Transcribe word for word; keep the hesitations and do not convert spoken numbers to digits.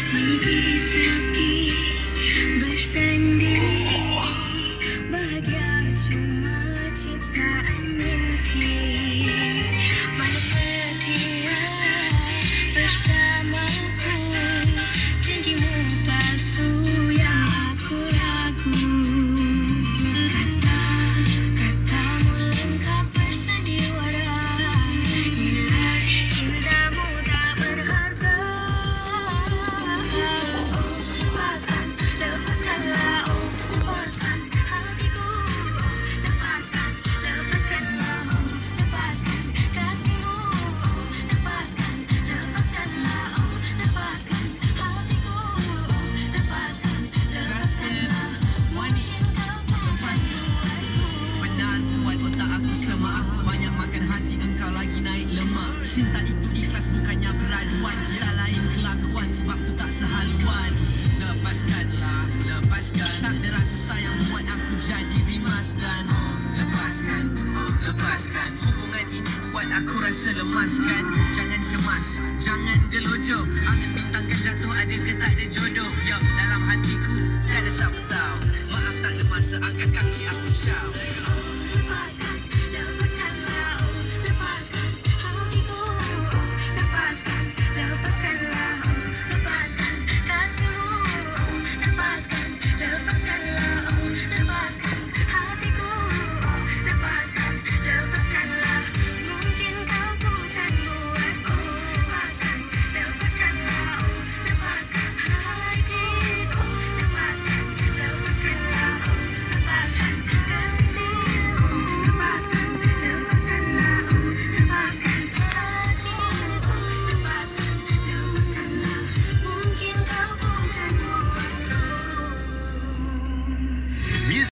Cinta itu ikhlas bukannya beraduan. Kira lain kelakuan sebab tu tak sehaluan. Lepaskanlah, lepaskan. Tak ada rasa sayang buat aku jadi rimas. Dan oh, lepaskan, oh, lepaskan. Hubungan ini buat aku rasa lemaskan. Jangan cemas, jangan gelojoh. Angin bintang kan jatuh, ada ke tak ada jodoh. Yo, dalam hatiku tak ada siapa tahu. Maaf tak ada masa angkat kaki aku ciao.